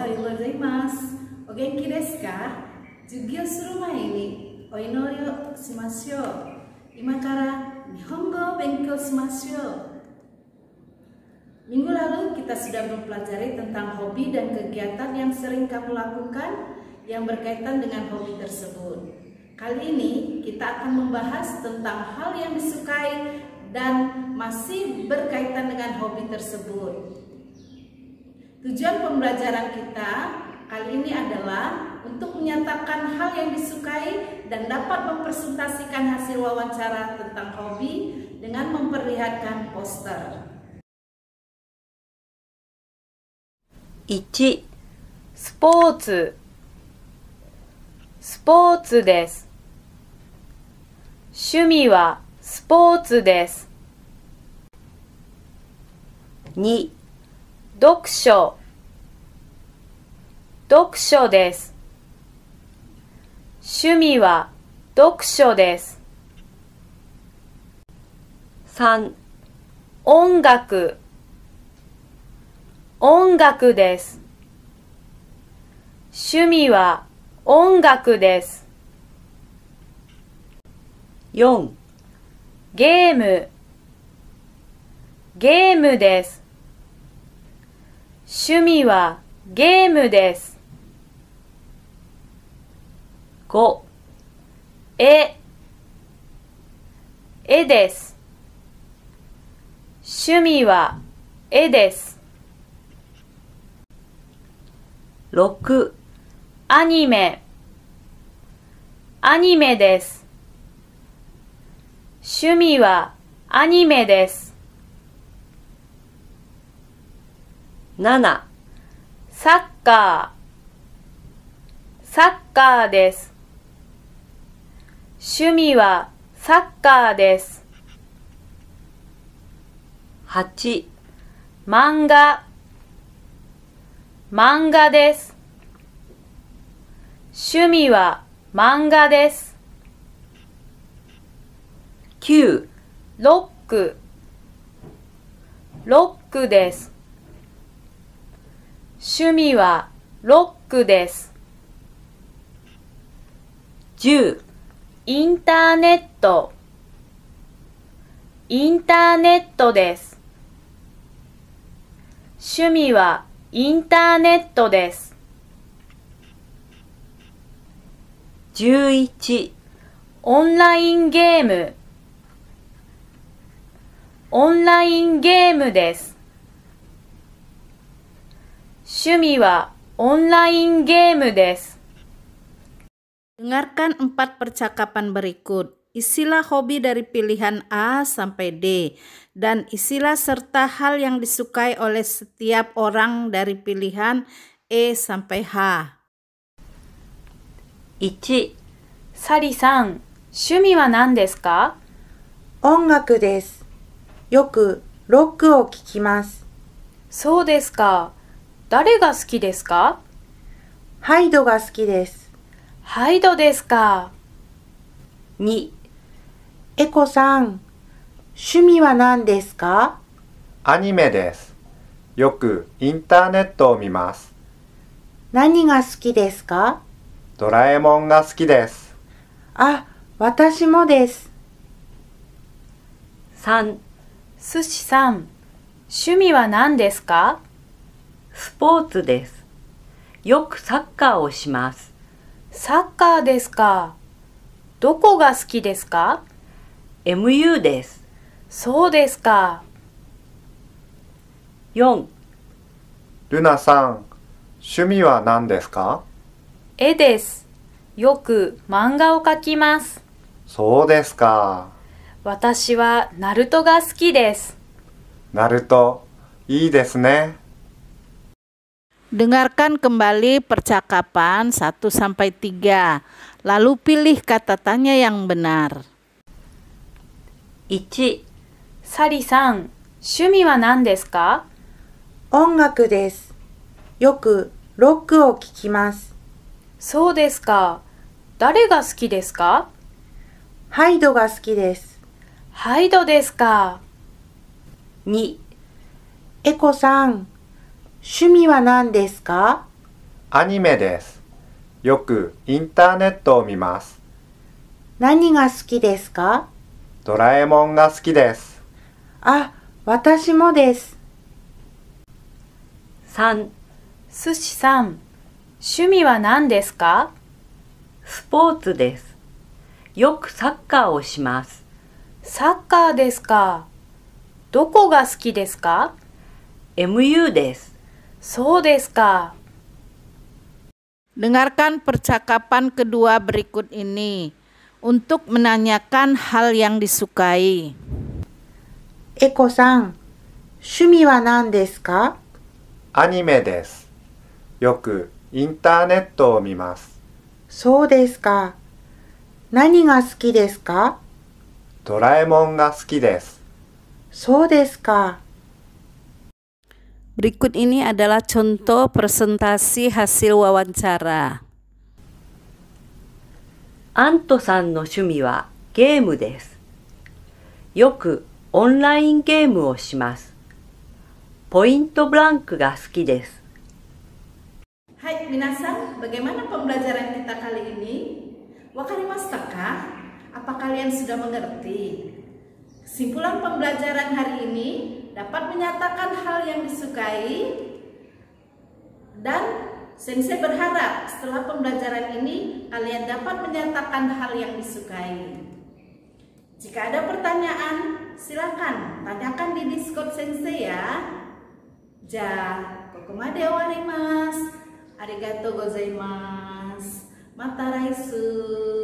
ようございます。お元気ですか？授業する前にお祈りをしましょう。今から日本語を勉強しましょう。Minggu lalu kita sudah mempelajari tentang hobi dan kegiatan yang sering kamu lakukan yang berkaitan dengan hobi tersebut. Kali ini kita akan membahas tentang hal yang disukai dan masih berkaitan dengan hobi tersebut. Tujuan pembelajaran kita kali ini adalah untuk menyatakan hal yang disukai dan dapat mempresentasikan hasil wawancara tentang hobi dengan memperlihatkan poster. 1. スポーツ。スポーツです。趣味はスポーツです。2. 読書。読書です。趣味は読書です。3. 音楽。音楽です。趣味は音楽です。4. ゲーム。ゲームです。趣味はゲームです。5. 絵。絵です。趣味は絵です。6. アニメ。アニメです。趣味はアニメです。7. サッカー。サッカーです。趣味はサッカーです。8. 漫画。漫画です。趣味は漫画です。9. ロック。ロックです。趣味はロックです。10. インターネット。インターネットです。趣味はインターネットです。11. オンラインゲーム。オンラインゲームです。趣味はオンラインゲームです。 Dengarkan 4 percakapan berikut. Isilah hobi dari pilihan A sampai D dan isilah serta hal yang disukai oleh setiap orang dari pilihan E sampai H. 1. サリさん、趣味は何ですか？ 音楽です。よくロックを聴きます。 そうですか。誰が好きですか？ ハイドが好きです。 ハイドですか。 2. エコさん、趣味は何ですか？ アニメです。よくインターネットを見ます。 何が好きですか？ ドラえもんが好きです。 あ、私もです。 3. すしさん、趣味は何ですか？ スポーツです。よくサッカーをします。 サッカーですか。どこが好きですか？ MU です。 そうですか。 4. ルナさん、趣味は何ですか？ 絵です。よく漫画を描きます。 そうですか。 私はナルトが好きです。 ナルト、いいですね。 Dengarkan kembali percakapan 1 sampai 3. Lalu pilih kata tanya yang benar. 1. サリさん、趣味は何ですか？ 音楽です。よくロックを聴きます。 そうですか。誰が好きですか？ ハイドが好きです。 ハイドですか。 2. エコさん、趣味は何ですか？ アニメです。よくインターネットを見ます。 何が好きですか？ ドラえもんが好きです。 あ、私もです。 3、 寿司さん、趣味は何ですか？ スポーツです。よくサッカーをします。 サッカーですか。どこが好きですか？ MU です。 そうですか。 Dengarkan percakapan kedua berikut ini untuk menanyakan hal yang disukai. エコさん、趣味は何ですか？ アニメです。よくインターネットを見ます。 そうですか。何が好きですか？ ドラえもんが好きです。 そうですか。 Berikut ini adalah contoh presentasi hasil wawancara. アントさんの趣味はゲームです。よくオンラインゲームをします。ポイントブランクが好きです。 Hai minasan, bagaimana pembelajaran kita kali ini? Wakarimashita ka? Apa kalian sudah mengerti? Kesimpulan pembelajaran hari ini dapat menyatakan hal yang disukai dan Sensei berharap setelah pembelajaran ini kalian dapat menyatakan hal yang disukai. Jika ada pertanyaan, silakan tanyakan di Discord Sensei ya. Ja, kokomade owarimasu. Arigatou gozaimasu. Mata raisu.